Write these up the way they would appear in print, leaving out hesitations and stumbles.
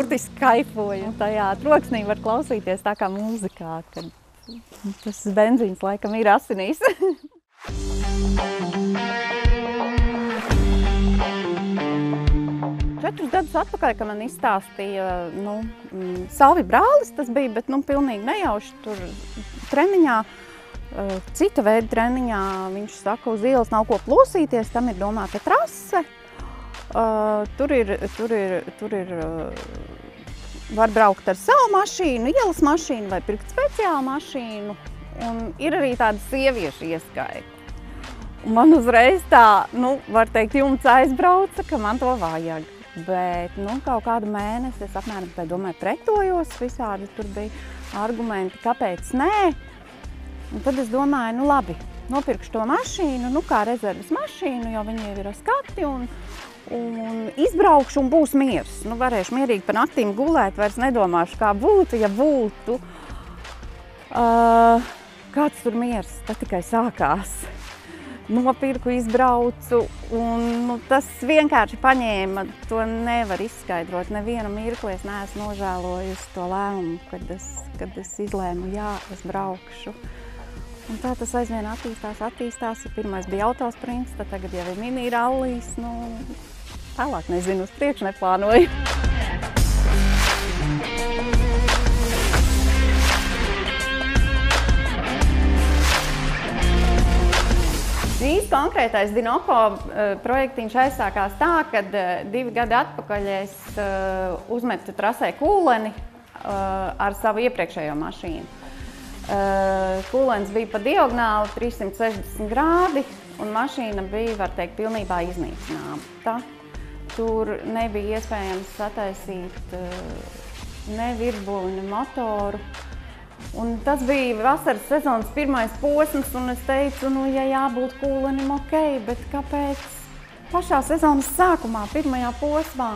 burtiski kaifoju. Tajā troksnī var klausīties tā kā mūzikā, kad tas benzīns laikam ir asinīs. 4 gadus atpakaļ, kad man izstāstīja, Salvi brālis tas bija, bet, pilnīgi nejauši tur treniņā, cita veida treniņā, viņš saka, uz ielas nav ko plosīties, tam ir domāta trase. Tur ir var braukt ar savu mašīnu, ielas mašīnu vai pirkt speciālu mašīnu, un ir arī tāda sieviešu ieskaita. Un man uzreiz tā, var teikt, jumts aizbrauca, ka man to vajag. Bet, kaut kādu mēnesi es apmēram tā domāju pretojos, visādi tur bija argumenti, kāpēc nē. Un tad es domāju, labi, nopirkšu to mašīnu, kā rezerves mašīnu, jo viņi jau ir ar skati un izbraukšu un būs miers. Varēšu mierīgi pa naktīm gulēt, vairs nedomāšu, kā būtu, ja būtu. Kāds tur miers, tad tikai sākās. Nopirku, izbraucu, un tas vienkārši paņēma, to nevar izskaidrot. Nevienu mirkli es neesmu nožēlojusi to lēmumu, kad es izlēmu, jā, es braukšu. Un tā tas aizvien attīstās. Pirmais bija autosprints, tad tagad jau ir mini rallijas, tālāk nezinu, uz priekšu neplānoju. Šīs konkrētais Dinoco projektiņš aizsākās tā, kad 2 gadi atpakaļ es uzmetu trasē kūleni ar savu iepriekšējo mašīnu. Kūlenis bija pa diagonāli 360 grādi, un mašīna bija, var teikt, pilnībā iznīcināta. Tur nebija iespējams sataisīt ne virsbuli, ne motoru. Un tas bija vasaras sezonas pirmais posms, un es teicu, ja jābūt kūlenim ok, bet kāpēc pašā sezonas sākumā, pirmajā posmā?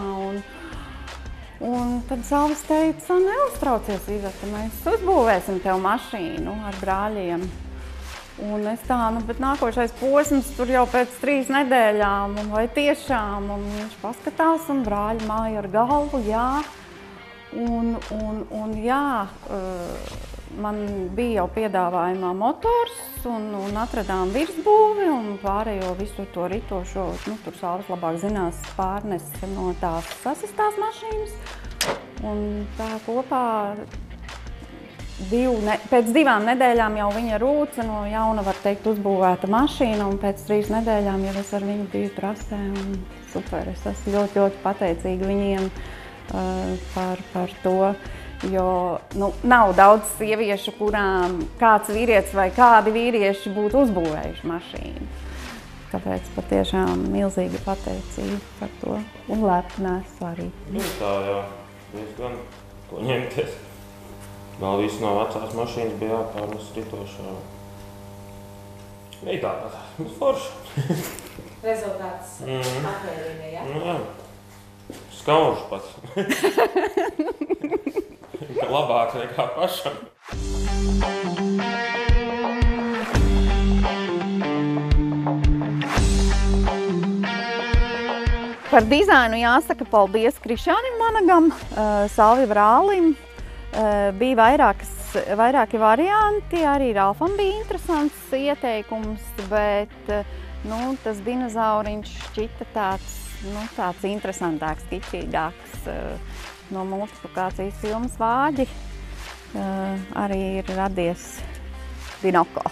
Un tad Salvis teica, neuztraucies, Iveta, mēs uzbūvēsim tev mašīnu ar brāļiem. Un es tā, bet nākošais posms tur jau pēc 3 nedēļām, un vai tiešām, un viņš paskatās, un brāļi māja ar galvu, jā. Un jā, man bija jau piedāvājumā motors, un atradām virsbūvi, un pārējo visu to ritošo, tur Salvis labāk zinās, pārnes no tās sasistās mašīnas. Un tā kopā pēc 2 nedēļām jau viņa rūca no jauna, var teikt, uzbūvēta mašīna, un pēc 3 nedēļām jau es ar viņu biju trasē, un super, es esmu ļoti, ļoti pateicīga viņiem par to, jo nav daudz sieviešu, kurām kāds vīrietis vai kādi vīrieši būtu uzbūvējuši mašīnu. Tāpēc patiešām milzīga pateicība par to, un lepna esmu arī. Tā jā, diezgan ko ņemties. Vēl visu no vecās mašīnas bija jāpārnes ritošā. Bija tāpat, forši. Rezultāts apmierina, jā? Jā. Skaužu pat. Labāk nekā pašam. Par dizainu jāsaka paldies Krišānim Vanagam, Salvi brālim. Bija vairāki varianti, arī Ralfam bija interesants ieteikums, bet tas dinozauriņš šķita tāds interesantāks, kičīgāks. No multiplikācijas filmas Vāģi arī ir radies Dinoco.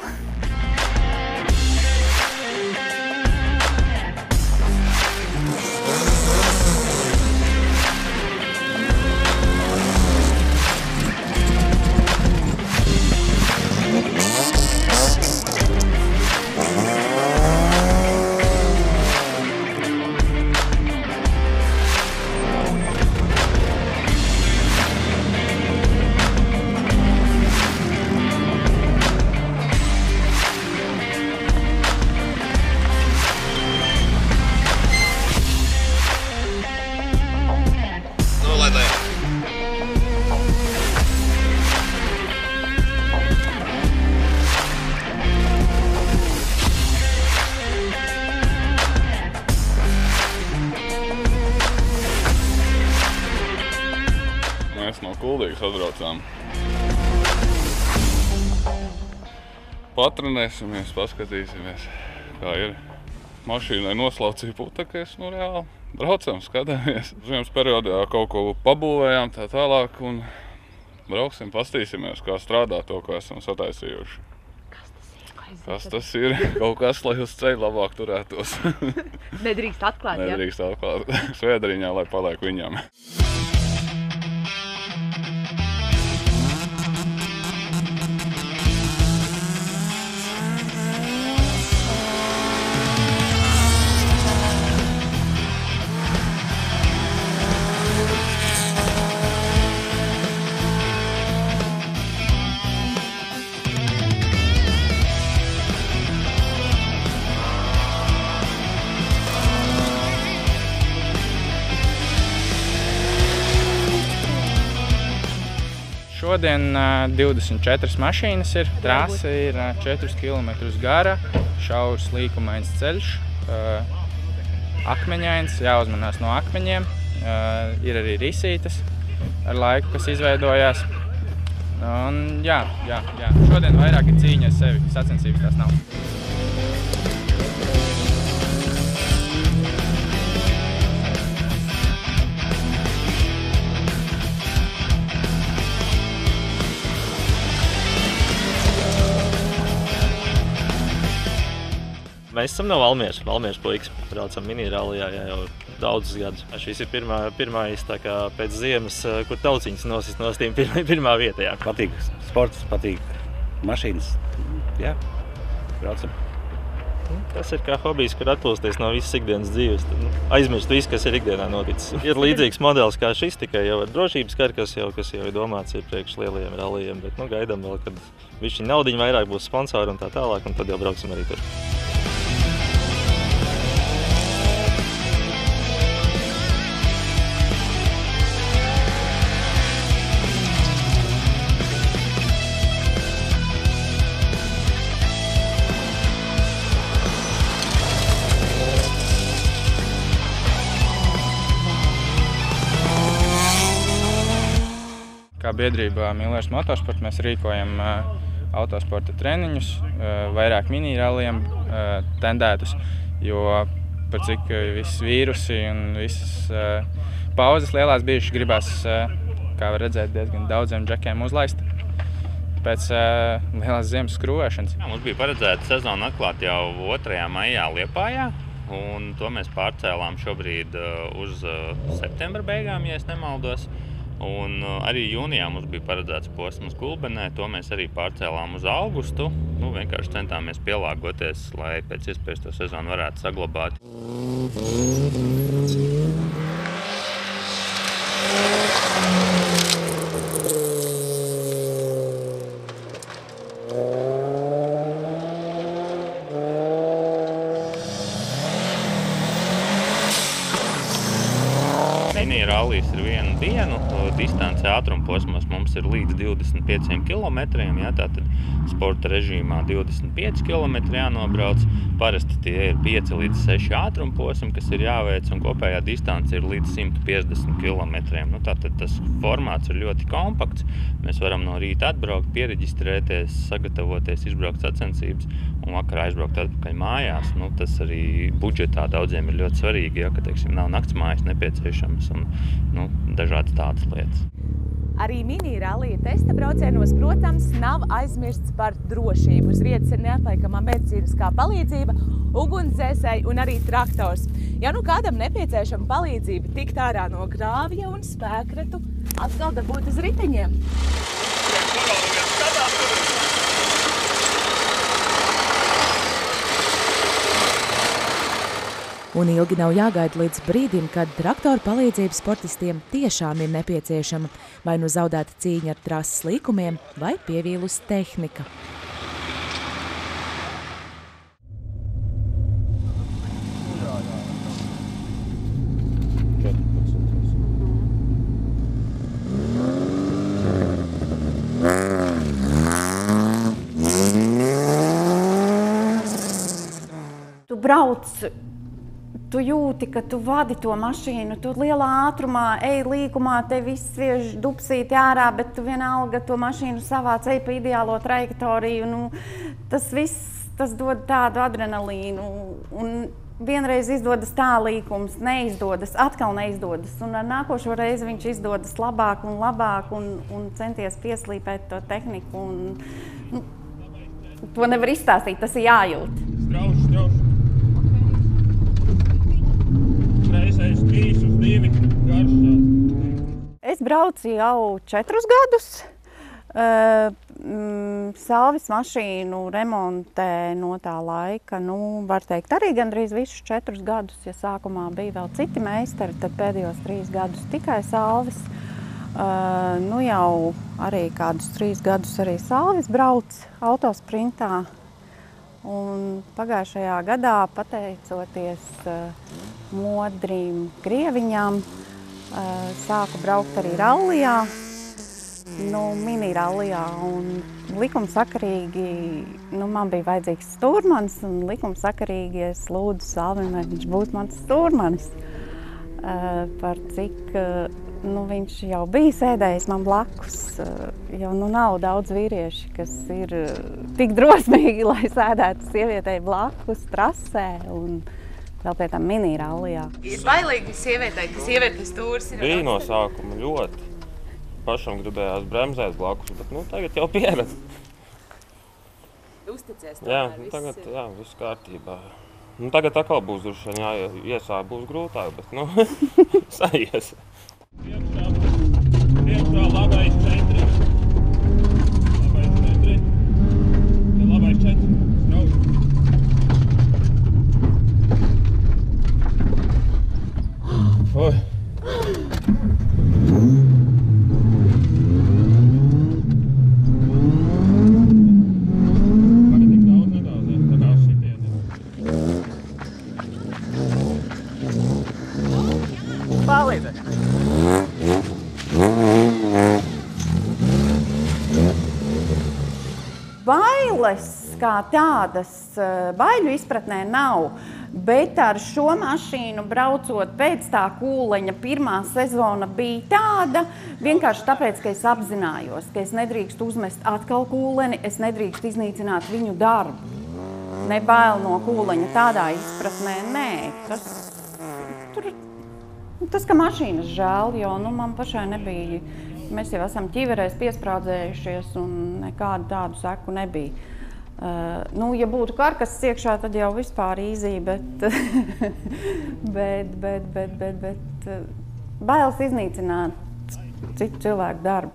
no Kuldīgas atbraucām. Patrenēsimies, paskatīsimies, kā ir. Mašīnai noslaucīja putekļus, reāli braucam, skatāmies. Ziemas periodā kaut ko pabūvējām tā tālāk un brauksim, pastīsimies, kā strādā to, ko esam sataisījuši. Kas tas ir? Kaut kas, lai uz ceļa labāk turētos. Nedrīkst atklāt, ja? Nedrīkst atklāt. Svētdariņā, lai paliek viņam. Šodien 24 mašīnas ir. Trasa ir 4 km gara, šaurs līkumains ceļš, akmeņains, jāuzmanās no akmeņiem. Ir arī risītes ar laiku, kas izveidojās. Un jā. Šodien vairāk ir cīņa ar sevi, sacensības tās nav. Mēs esam no Valmieras puikas. Braucam minirallijā jau daudzus gadus. Šis ir pirmais pēc ziemas, kur tauciņas nosist no stīm pirmā vietā. Jā. Patīk sports, patīk mašīnas. Jā, braucam. Tas ir kā hobijs, kur atpūsties no visas ikdienas dzīves. Tad, aizmirst visu, kas ir ikdienā noticis. Ir līdzīgs modelis kā šis, tikai jau ar drošības karu, kas jau ir domāts ir priekš lielajiem rallijiem. Bet gaidām vēl, kad višķi naudiņi vairāk būs sponsori un tā tālāk, un tad jau brauksim arī tur. Kā biedrība Millers Motorsport mēs rīkojam autosporta treniņus, vairāk miniralliem tendētus, jo par cik visi vīrusi un visas pauzes lielās bijušas gribās, kā var redzēt, diezgan daudziem džekiem uzlaist pēc lielās ziemas skrūvēšanas. Mums bija paredzēta sezona atklāt jau 2. maijā Liepājā, un to mēs pārcēlām šobrīd uz septembra beigām, ja es nemaldos. Un arī jūnijā mums bija paredzēts posms Gulbenē, to mēs arī pārcēlām uz augustu. Vienkārši centāmies pielāgoties, lai pēc iespējas to sezonu varētu saglabāt. Minirallijs ir vienu dienu, distance ātrumposmos mums ir līdz 25 km, tātad sporta režīmā 25 km jānobrauc. Parasti tie ir 5 līdz 6 ātrumposmi, kas ir jāveic, un kopējā distance ir līdz 150 km. Tātad tas formāts ir ļoti kompakts. Mēs varam no rīta atbraukt, piereģistrēties, sagatavoties, izbraukt sacensības un vakarā aizbraukt atpakaļ mājās. Tas arī budžetā daudziem ir ļoti svarīgi, ka, nav naktsmājas nepieciešams un dažādas tādas lietas. Arī minirallija testa braucienos, protams, nav aizmirsts par drošību. Uz vietas ir neatliekama medicīniskā palīdzība, ugunsdzēsēji un arī traktors. Ja kādam nepieciešama palīdzība tikt ārā no grāvja un spēkratu, atkal dabūt uz riteņiem. Un ilgi nav jāgaida līdz brīdim, kad traktoru palīdzība sportistiem tiešām ir nepieciešama, vai zaudēta cīņa ar trases līkumiem, vai pievīlus tehnika. Tu brauc tu jūti, ka tu vadi to mašīnu, tu lielā ātrumā, ej līkumā, te viss sviež dupsīti ārā, bet tu vienalga to mašīnu savāc, ej pa ideālo trajektoriju. Nu, tas viss, tas dod tādu adrenalīnu. Un vienreiz izdodas tā līkums, neizdodas, atkal neizdodas. Un ar nākošo reizi viņš izdodas labāk un centies pieslīpēt to tehniku. Un, nu, to nevar izstāstīt, tas ir jājūt. Strauši. Reizēs 3 uz 2 garšā. Es braucu jau 4 gadus. Salvis mašīnu remontē no tā laika, var teikt, arī gandrīz visus 4 gadus. Ja sākumā bija vēl citi meistari, tad pēdējos 3 gadus tikai Salvis. Jau arī kādus 3 gadus arī Salvis brauc autosprintā. Un pagājušajā gadā, pateicoties modrīm Grieviņām, sāku braukt arī rallijā, mini rallijā. Un likumsakarīgi, man bija vajadzīgs stūrmanis, un likumsakarīgi es lūdzu Salvim, lai viņš būtu mans stūrmanis. Par cik viņš jau bija sēdējis man blakus, jo nav daudz vīrieši, kas ir tik drosmīgi, lai sēdētu sievietei blakus trasē un vēl pie tam mini rallijā. Ir bailīgi sievietei, ka sievietes stūrs ir... Bija no sākuma ļoti. Pašam gribējās bremzēt blakus, bet tagad jau pieredz. Uzticies tomēr, viss tagad, ir. Jā, viss kārtībā. Tagad atkal būs droši vien iesāk būs grūtāk, bet saies. Priekšā labais 4. Labais 4. Labais 4. Strauši. Oi. Bailes kā tādas baiļu izpratnē nav, bet ar šo mašīnu braucot pēc tā kūleņa pirmā sezona bija tāda, vienkārši tāpēc, ka es apzinājos, ka es nedrīkstu uzmest atkal kūleni, es nedrīkstu iznīcināt viņu darbu. Ne bail no kūleņa tādā izpratnē, nē. Tas, ka mašīnas žēl, jo man pašai nebija. Mēs jau esam ķiverēs piesprādzējušies un nekādu tādu seku nebija. Ja būtu karkas iekšā, tad jau vispār īzī, bet bailes iznīcināt citu cilvēku darbu.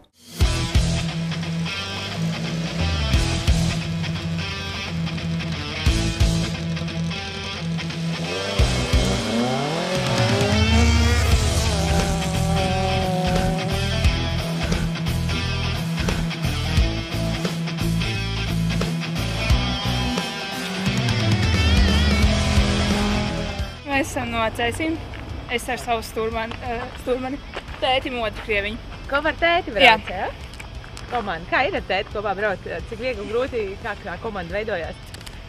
Mēs esam no Cēsīm. Es ar savu stūrmani, tēti Modri Krieviņu. Kopā ar tēti brauc, ja? Komanda. Kā ir ar tēti kopā braukt? Cik viegli un grūti, kā komanda veidojās?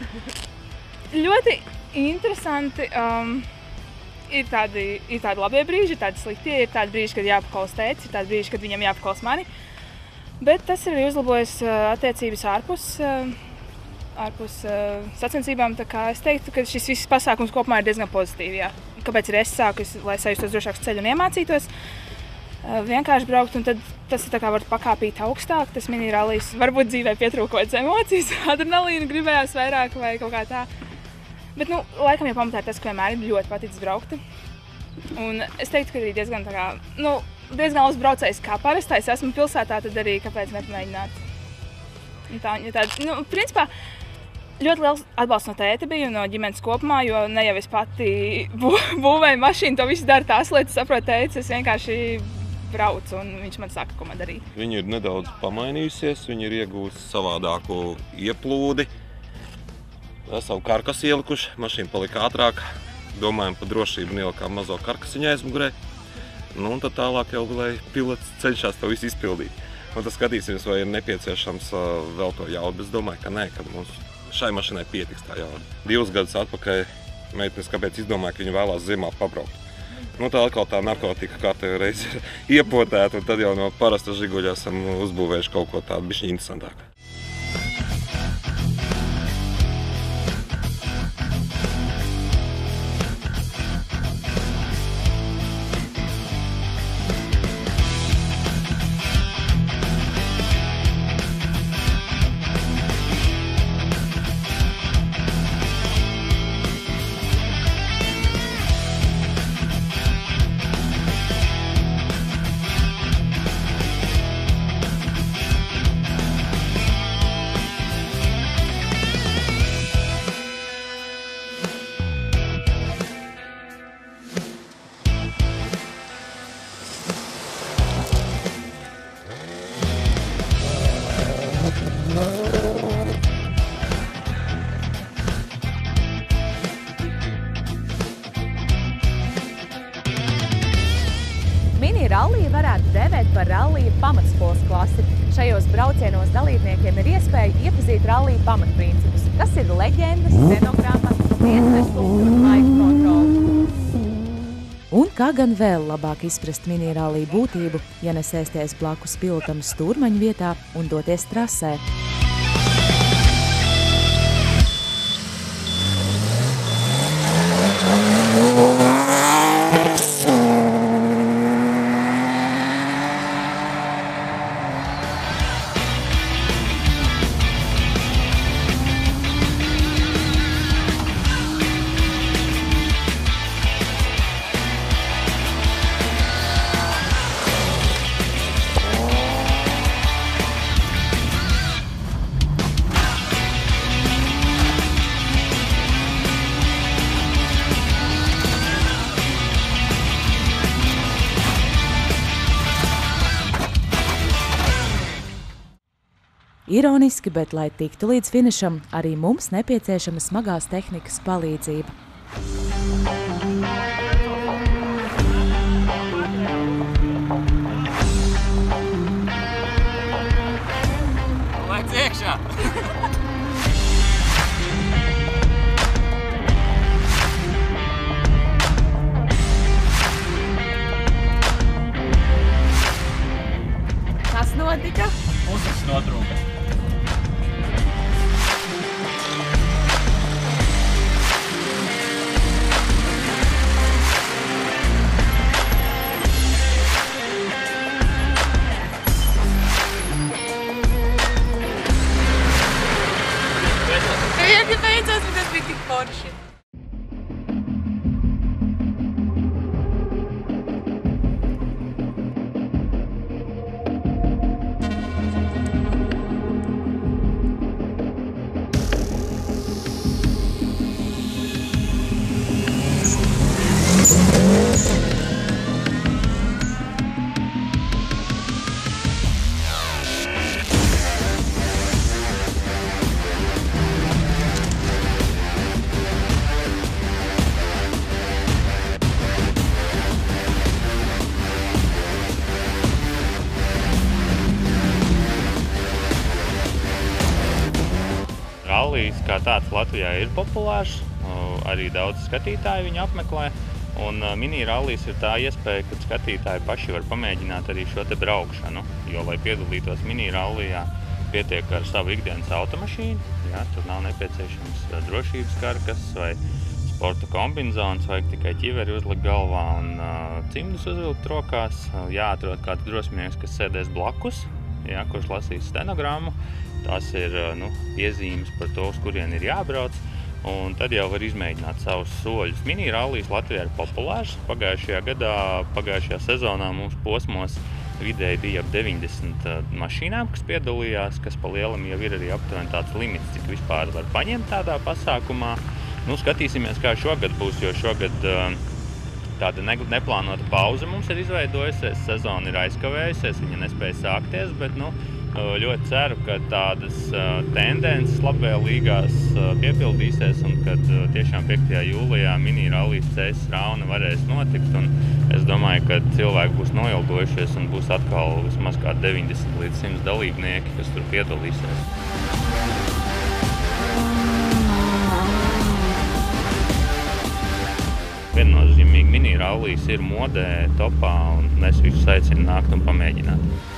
Ļoti interesanti. Ir tādi labie brīži, ir tādi sliktie. Ir tādi brīži, kad jāpaklaus tētis, ir tādi brīži, kad viņam jāpaklaus mani. Bet tas ir arī uzlabojis attiecības ārpus sacensībām, tā kā es teiktu, ka šis viss pasākums kopumā ir diezgan pozitīvi, jā. Kāpēc arī es sāku, lai sajustos drošāks ceļu un iemācītos vienkārši braukt, un tad tas ir tā kā var pakāpīt augstāk, tas mini rallijs. Varbūt dzīvē pietrūkojas emocijas, adrenalīnu gribējās vairāk vai kaut kā tā. Bet, laikam jau pamatā ir tas, ka vienmēr ir ļoti paticis braukt. Un es teiktu, ka arī diezgan tā kā, diezgan labs braucējs kā parastais. Esmu pilsētā, tad arī kāpēc nepamēģināt. Principā, ļoti liels atbalsts no tēta bija un no ģimenes kopumā, jo ne jau es pati būvēju mašīnu, to visu dara tās lietas, saprot tētis, es vienkārši braucu un viņš man saka, ko man darīt. Viņa ir nedaudz pamainījusies, viņa ir iegūst savādāku ieplūdi. Esam karkas ielikuši, mašīna palika ātrāk, domājam par drošību un ielikām mazo karkasiņu aizmugurē. Un tad tālāk jau, lai pilots cenšas to visu izpildīt. Un tad skatīsimies, vai ir nepieciešams vēl to jaudu, bet es domāju, ka nē, kad mums šai mašīnai pietiks tā jauda. 2 gadus atpakaļ meitenes, kāpēc izdomāja, ka viņi vēlās ziemā pabraukt. Nu, tā atkal tā narkotika kārtējo reizi ir iepotēta, un tad jau no parasta žiguļa esam uzbūvējuši kaut ko tādu bišķi interesantāku. Rallija varētu dēvēt par rallija pamatskolas klasi. Šajos braucienos dalībniekiem ir iespēja iepazīt rallija pamatprincipus, kas ir leģendas, scenogramma, dienestumu un laika kontroli. Un kā gan vēl labāk izprast mini-rallija būtību, ja nesēsties blakus pilotam stūrmaņu vietā un doties trasē. Ironiski, bet, lai tiktu līdz finišam, arī mums nepieciešama smagās tehnikas palīdzība. Laic iekšā! Kas notika? Uzas notrūka. Beidzās, bet tas bija tik forši. Rallijs kā tāds Latvijā ir populārs, arī daudz skatītāji viņu apmeklē. Un mini-rallijs ir tā iespēja, kad skatītāji paši var pamēģināt arī šo te braukšanu. Jo, lai piedalītos mini-rallijā, pietiek ar savu ikdienas automašīnu. Jā, tur nav nepieciešams drošības karkas vai sporta kombinzons, vajag tikai ķiveri uzlikt galvā un cimdus uzvilkt rokās. Jāatrod kāds drosminieks, kas sēdēs blakus, jā, kurš lasīs stenogrammu. Tās ir piezīmes par to, uz kurien ir jābrauc. Un tad jau var izmēģināt savus soļus. Mini-rallijs Latvijā ir populārs. Pagājušajā sezonā mums posmos vidēji bija ap 90 mašīnām, kas piedalījās, kas pa lielam jau ir arī aptuveni tāds limits, cik vispār var paņemt tādā pasākumā. Skatīsimies, kā šogad būs, jo šogad tāda neplānota pauze mums ir izveidojusies. Sezona ir aizkavējusies, viņa nespēja sākties, bet ļoti ceru, ka tādas tendences labvēlīgās piepildīsies un kad tiešām 5. jūlijā mini-rallijas Cēsis Rauna varēs notikt. Un es domāju, ka cilvēki būs noilgojušies un būs atkal vismaz kā 90 līdz 100 dalībnieki, kas tur piedalīsies. Viennozīmīgi mini rallijas ir modē, topā, un es visus aicinu nākt un pamēģināt.